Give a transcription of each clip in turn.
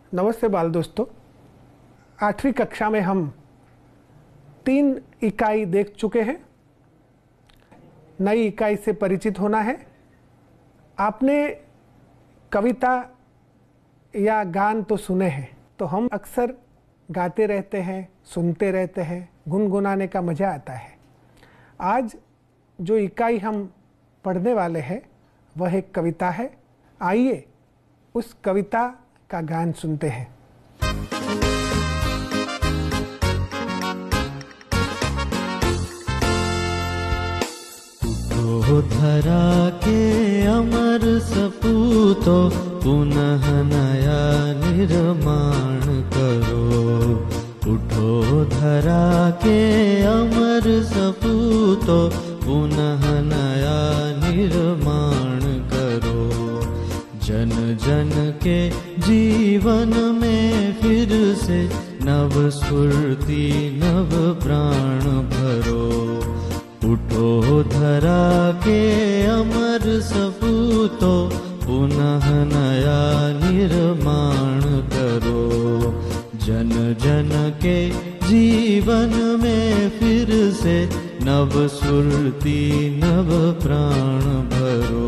नमस्ते बाल दोस्तों। 8वीं कक्षा में हम 3 इकाई देख चुके हैं। नई इकाई से परिचित होना है। आपने कविता या गान तो सुने हैं, तो हम अक्सर गाते रहते हैं, सुनते रहते हैं, गुनगुनाने का मज़ा आता है। आज जो इकाई हम पढ़ने वाले हैं वह एक कविता है। आइए उस कविता का गान सुनते हैं। उठो धरा के अमर सपूतो, पुनः नया निर्माण करो। उठो धरा के अमर सपूतो, पुनः नया निर्माण करो। जन जन के जीवन में फिर से नव स्फूर्ति नव प्राण भरो। उठो धरा के अमर सपूतो, पुनः नया निर्माण करो। जन जन के जीवन में फिर से नव स्फूर्ति नव प्राण भरो।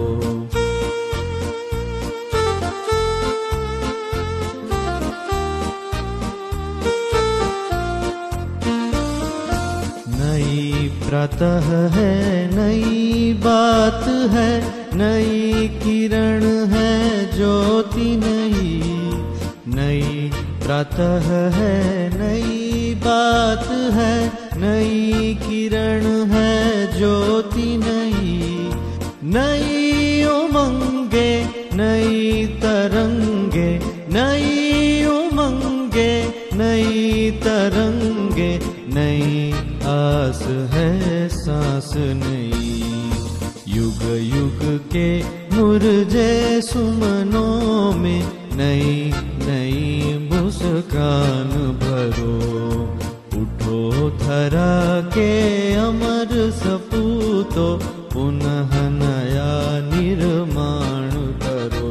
प्रातः है नई बात है, नई किरण है ज्योति नई। नई प्रातः है नई बात है, नई किरण है ज्योति नई। नई उमंगे नई तरंगे, नई उमंगे नई तरंगे। नई आस है सांस नई, युग युग के मुरझे सुमनों में नई नई मुस्कान भरो। उठो धरा के अमर सपूतो, पुनः नया निर्माण करो।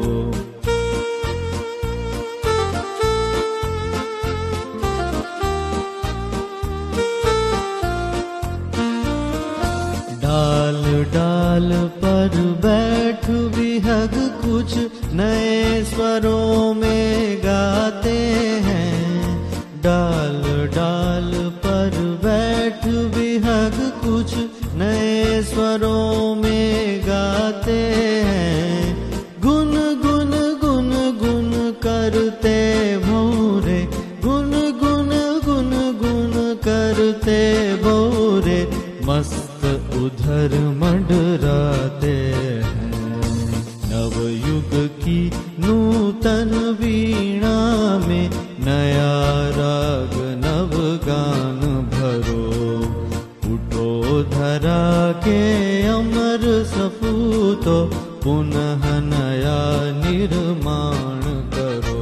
डाल डाल पर बैठ विहग कुछ नए स्वरों में गाते हैं। डाल डाल पर बैठ विहग कुछ नए स्वरों में गाते हैं। गुन गुन गुन गुन करते भौरे, गुन गुन गुन गुन करते भौरे। मस्त उधर मंडराते हैं। नवयुग की नूतन वीणा में नया राग नव गान भरो। उठो धरा के अमर सपूतो, पुनः नया निर्माण करो।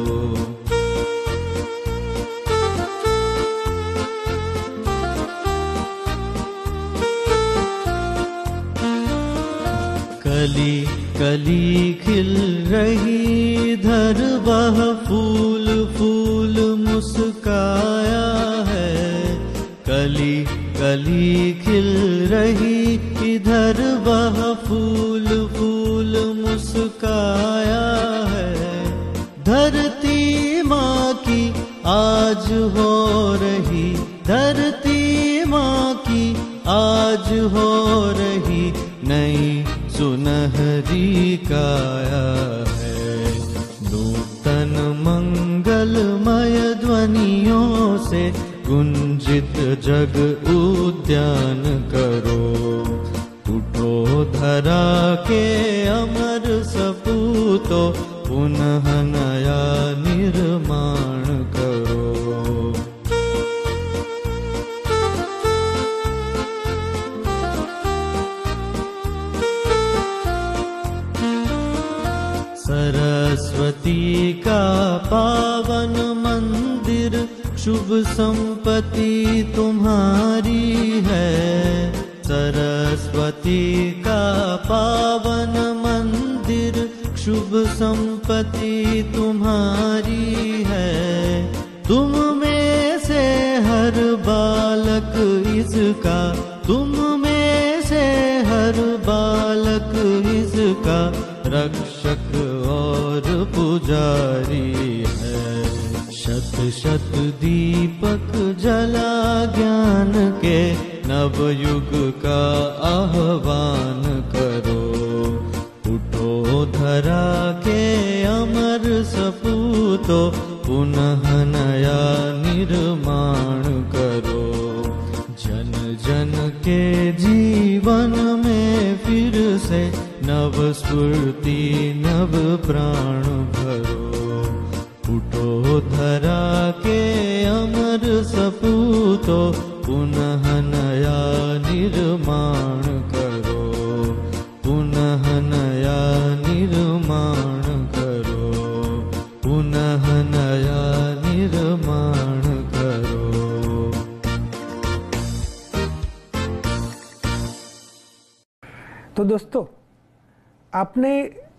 कली कली खिल रही इधर वह फूल फूल मुस्काया है। कली कली खिल रही इधर वह फूल फूल मुस्काया है। धरती माँ की आज हो रही, धरती माँ की आज हो रही नई सुनहरी काया है। नूतन मंगलमय ध्वनियों से गुंजित जग उद्यान करो। उठो धरा के अमर सपूतो, पुनः नया निर्माण करो। सरस्वती का पावन मंदिर, शुभ संपत्ति तुम्हारी है। सरस्वती का पावन मंदिर, शुभ संपत्ति तुम्हारी है। तुम में से हर बालक इसका, तुम में से हर बालक इसका रक्षक और पुजारी है। शत शत दीपक जला ज्ञान के, नवयुग का आह्वान करो। उठो धरा के अमर सपूतो, पुनः नया निर्माण करो। जन जन के जीवन में फिर से नव स्फूर्ति नव प्राण भरो। उठो धरा के अमर सपूतो, पुनः नया निर्माण करो। पुनः नया निर्माण करो। पुनः नया निर्माण करो। तो दोस्तों, आपने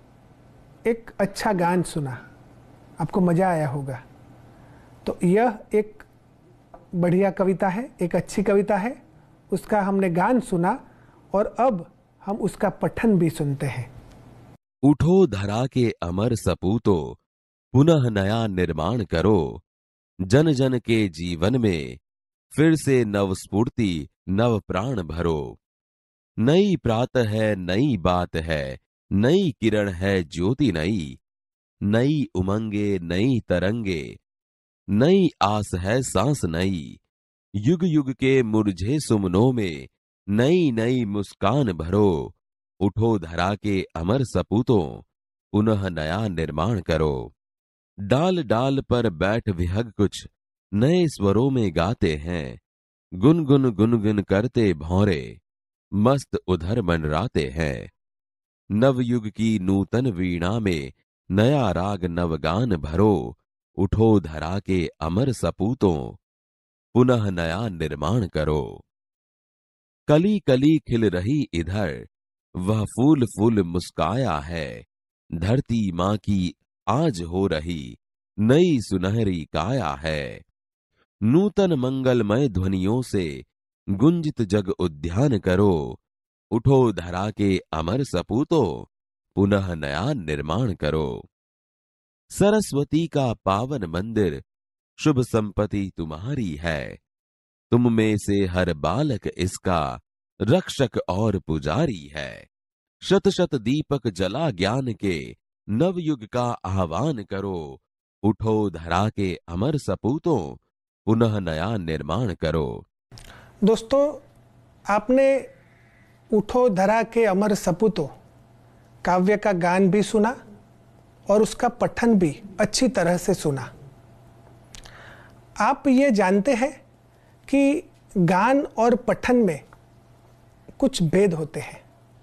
एक अच्छा गान सुना, आपको मजा आया होगा। तो यह एक बढ़िया कविता है, एक अच्छी कविता है। उसका हमने गान सुना और अब हम उसका पठन भी सुनते हैं। उठो धरा के अमर सपूतो, पुनः नया निर्माण करो। जन जन के जीवन में फिर से नव स्फूर्ति नव प्राण भरो। नई प्रातः है, नई बात है, नई किरण है ज्योति नई। नई उमंगे, नई तरंगे, नई आस है सांस नई। युग युग के मुरझे सुमनों में नई नई मुस्कान भरो। उठो धरा के अमर सपूतों, पुनः नया निर्माण करो। डाल डाल पर बैठ विहग कुछ नए स्वरों में गाते हैं। गुनगुन गुनगुन करते भौरे, मस्त उधर मनराते हैं। नवयुग की नूतन वीणा में नया राग नवगान भरो। उठो धरा के अमर सपूतों, पुनः नया निर्माण करो। कली कली खिल रही इधर, वह फूल फूल मुस्काया है। धरती माँ की आज हो रही नई सुनहरी काया है। नूतन मंगलमय ध्वनियों से गुंजित जग उद्यान करो। उठो धरा के अमर सपूतों, पुनः नया निर्माण करो। सरस्वती का पावन मंदिर, शुभ संपत्ति तुम्हारी है। तुम में से हर बालक इसका रक्षक और पुजारी है। शत शत दीपक जला ज्ञान के, नवयुग का आह्वान करो। उठो धरा के अमर सपूतों, पुनः नया निर्माण करो। दोस्तों, आपने उठो धरा के अमर सपूतों काव्य का गान भी सुना और उसका पठन भी अच्छी तरह से सुना। आप ये जानते हैं कि गान और पठन में कुछ भेद होते हैं।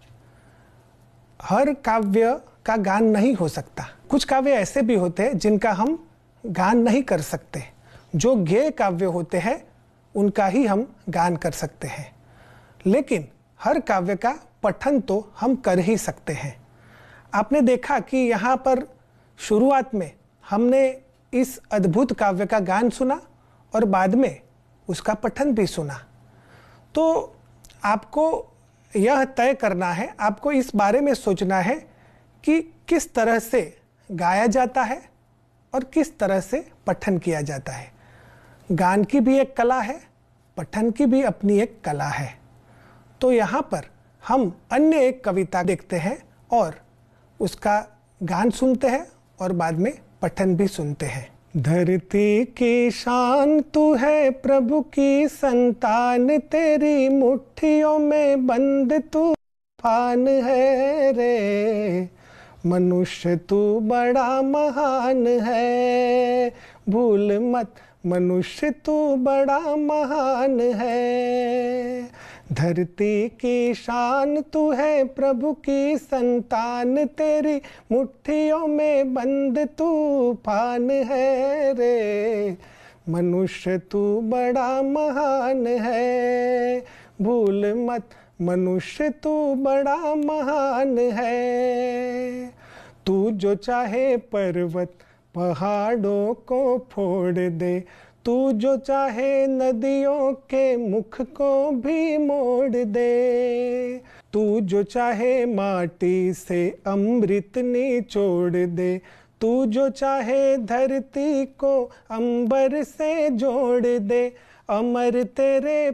हर काव्य का गान नहीं हो सकता। कुछ काव्य ऐसे भी होते हैं जिनका हम गान नहीं कर सकते। जो गेय काव्य होते हैं उनका ही हम गान कर सकते हैं, लेकिन हर काव्य का पठन तो हम कर ही सकते हैं। आपने देखा कि यहाँ पर शुरुआत में हमने इस अद्भुत काव्य का गान सुना और बाद में उसका पठन भी सुना। तो आपको यह तय करना है, आपको इस बारे में सोचना है कि किस तरह से गाया जाता है और किस तरह से पठन किया जाता है। गान की भी एक कला है, पठन की भी अपनी एक कला है। तो यहाँ पर हम अन्य एक कविता देखते हैं और उसका गान सुनते हैं और बाद में पठन भी सुनते हैं। धरती की शान तू है, प्रभु की संतान, तेरी मुट्ठियों में बंद तूफान है रे। मनुष्य तू बड़ा महान है, भूल मत मनुष्य तू बड़ा महान है। धरती की शान तू है, प्रभु की संतान, तेरी मुट्ठियों में बंद तूफान है रे। मनुष्य तू बड़ा महान है, भूल मत मनुष्य तू बड़ा महान है। तू जो चाहे पर्वत पहाड़ों को फोड़ दे, तू जो चाहे नदियों के मुख को भी मोड़ दे, तू जो चाहे माटी से अमृत निचोड़ दे, तू जो चाहे धरती को अंबर से जोड़ दे, अमर तेरे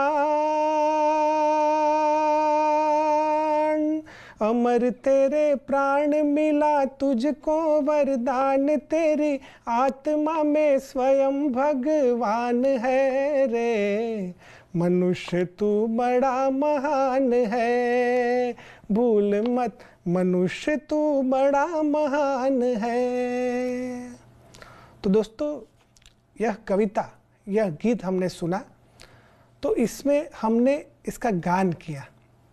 प्राण, अमर तेरे प्राण मिला तुझको वरदान, तेरी आत्मा में स्वयं भगवान है रे, मनुष्य तू बड़ा महान है, भूल मत मनुष्य तू बड़ा महान है। तो दोस्तों, यह कविता, यह गीत हमने सुना, तो इसमें हमने इसका गान किया।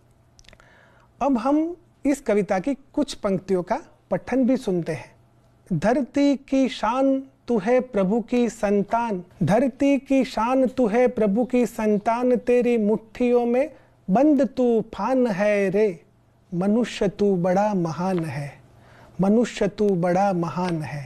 अब हम इस कविता की कुछ पंक्तियों का पठन भी सुनते हैं। धरती की शान तू है प्रभु की संतान, धरती की शान तू है प्रभु की संतान, तेरी मुट्ठियों में बंद तूफान है रे, मनुष्य तू बड़ा महान है, मनुष्य तू बड़ा महान है।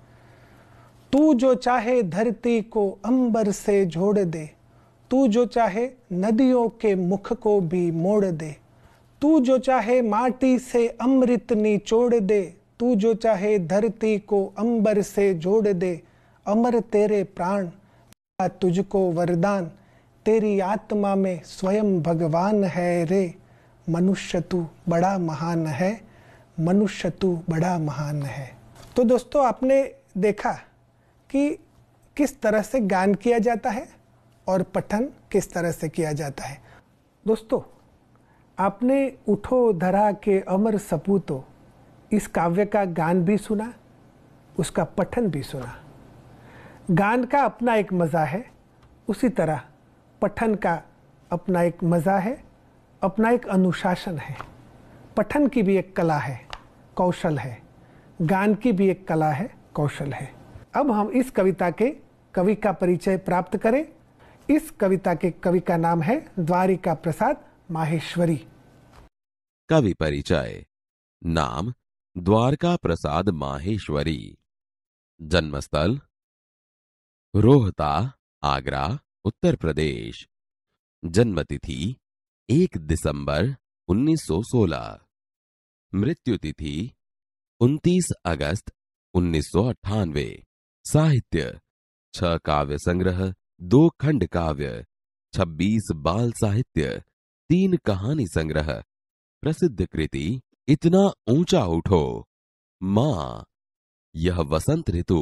तू जो चाहे धरती को अंबर से जोड़ दे, तू जो चाहे नदियों के मुख को भी मोड़ दे, तू जो चाहे माटी से अमृत निचोड़ दे, तू जो चाहे धरती को अंबर से जोड़ दे, अमर तेरे प्राण तुझको वरदान, तेरी आत्मा में स्वयं भगवान है रे, मनुष्य तू बड़ा महान है, मनुष्य तू बड़ा महान है। तो दोस्तों, आपने देखा कि किस तरह से गान किया जाता है और पठन किस तरह से किया जाता है। दोस्तों, आपने उठो धरा के अमर सपूतो, इस काव्य का गान भी सुना, उसका पठन भी सुना। गान का अपना एक मज़ा है, उसी तरह पठन का अपना एक मज़ा है, अपना एक अनुशासन है। पठन की भी एक कला है, कौशल है, गान की भी एक कला है, कौशल है। अब हम इस कविता के कवि का परिचय प्राप्त करें। इस कविता के कवि का नाम है द्वारिका प्रसाद माहेश्वरी। कवि परिचय। नाम द्वारका प्रसाद माहेश्वरी। जन्मस्थल रोहता, आगरा, उत्तर प्रदेश। जन्मतिथि 1 दिसंबर 1916। मृत्युतिथि 29 अगस्त 1998। साहित्य 6 काव्य संग्रह, 2 खंड काव्य, 26 बाल साहित्य, 3 कहानी संग्रह। प्रसिद्ध कृति इतना ऊंचा उठो, मां यह वसंत ऋतु,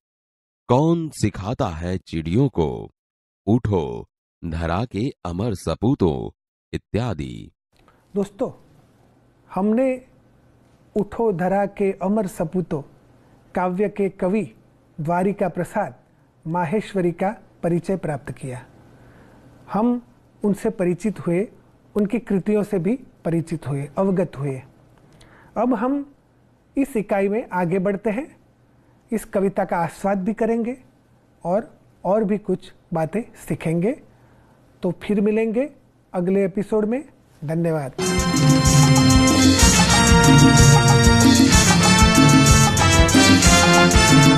कौन सिखाता है चिड़ियों को, उठो धरा के अमर सपूतों इत्यादि। दोस्तों, हमने उठो धरा के अमर सपूतों काव्य के कवि द्वारिका प्रसाद माहेश्वरी का परिचय प्राप्त किया। हम उनसे परिचित हुए, उनकी कृतियों से भी परिचित हुए, अवगत हुए। अब हम इस इकाई में आगे बढ़ते हैं, इस कविता का आस्वाद भी करेंगे और भी कुछ बातें सीखेंगे। तो फिर मिलेंगे अगले एपिसोड में। धन्यवाद।